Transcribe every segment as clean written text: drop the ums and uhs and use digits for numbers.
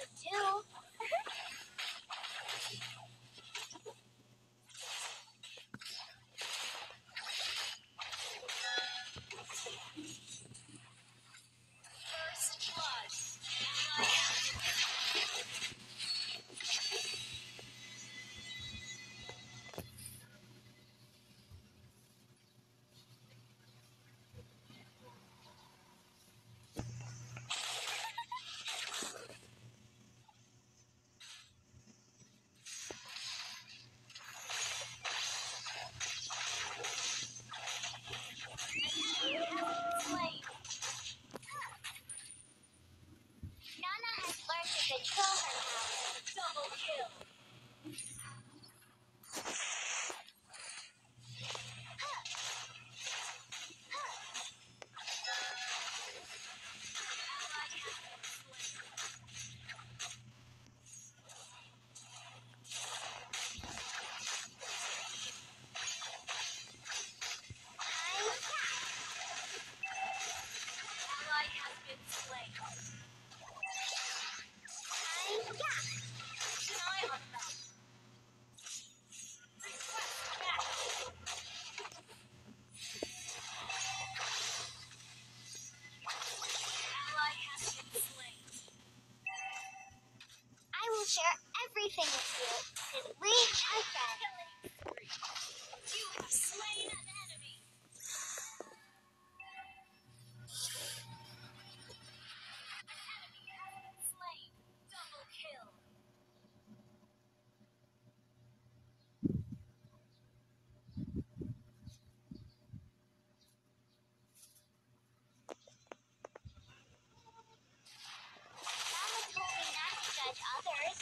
too. First blood. Nana has learned to control her power. Double kill. Ally has been slain. Deny on that. Request back. Ally has been slain. I will share everything with you, and we are friends. You have slain an enemy. An enemy has been slain. Double kill. Mama told me not to judge others.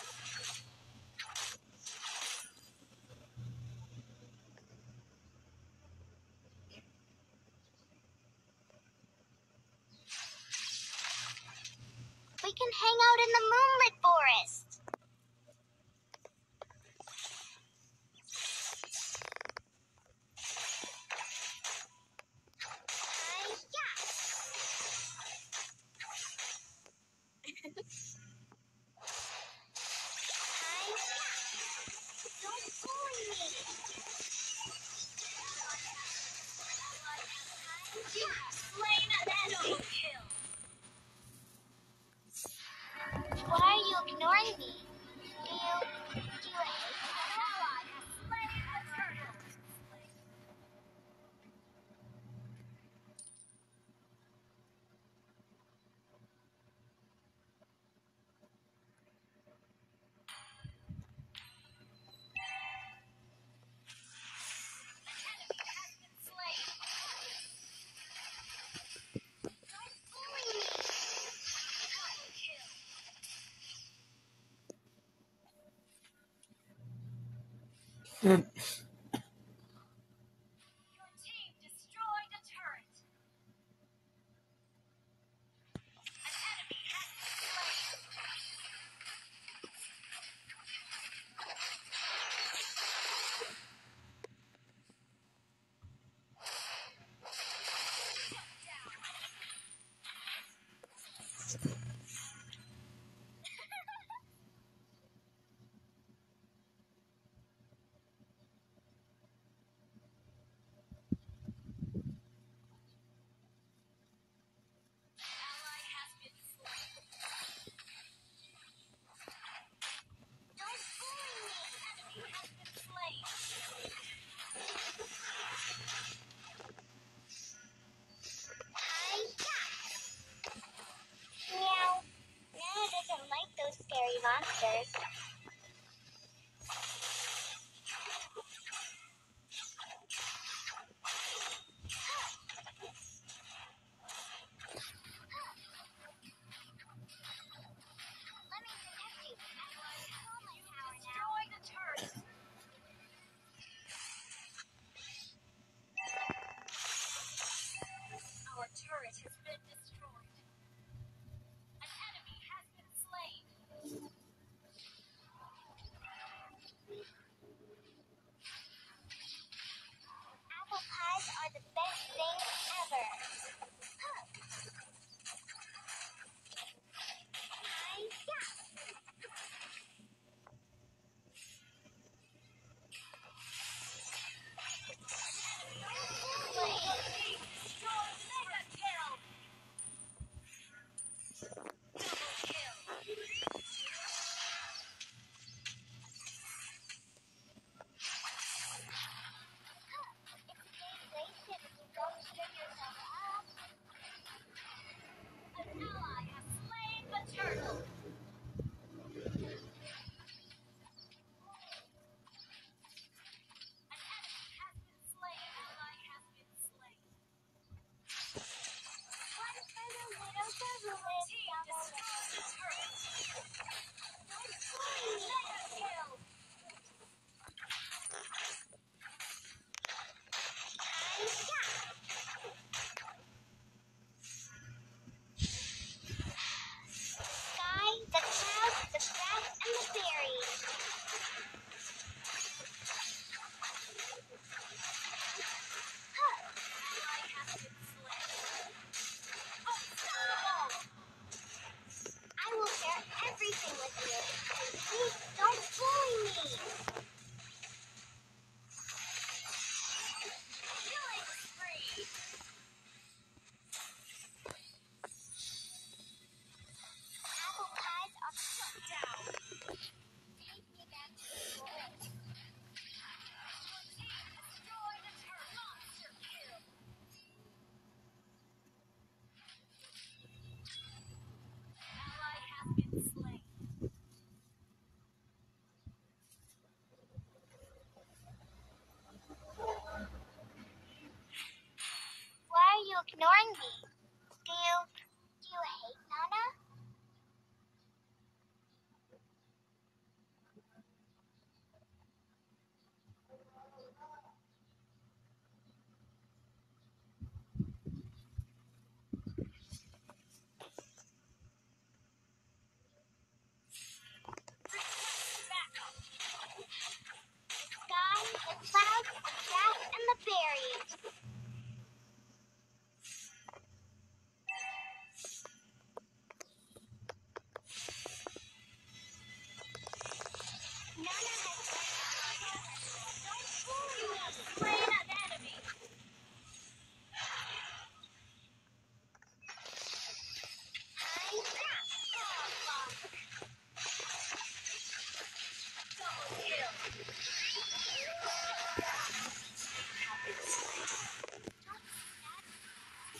We can hang out in the moonlit forest. Don't bully me. You have slain an enemy. Kill. Why are you ignoring me? Do you hate me? An ally has slain a turtle. An enemy has been slain. Don't bully me. Double kill. Your team destroyed a turret. An enemy has been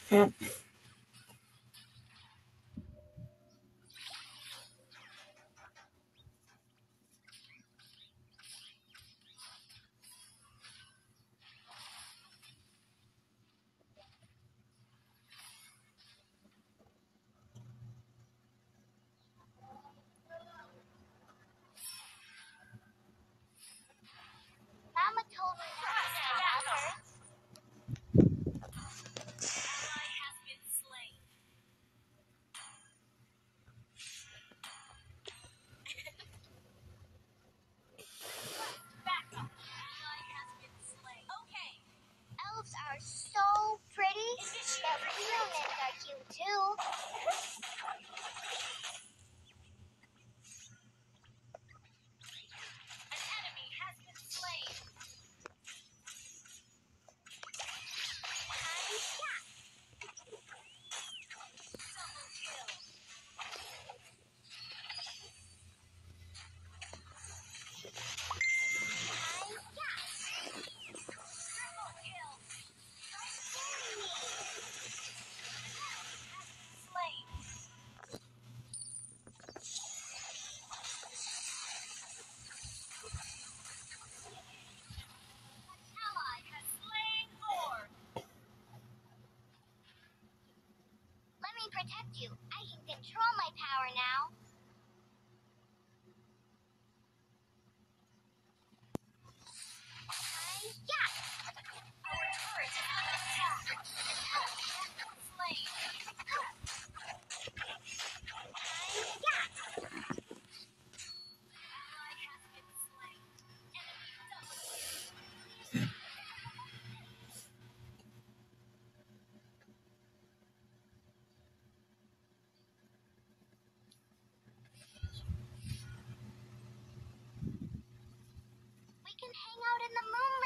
Mama told me not to tell others. Ally has been slain. Back up. Ally has been slain. Okay. Elves are so pretty, but humans are cute too. An enemy has been slain. Double kill. Triple kill. Slain. Ally has slain Lord. Let me protect you. I can control my power now. Our turret is under attack. Enemy has been slain. Ally has been slain. Enemy double kill. We can hang out in the moonlight.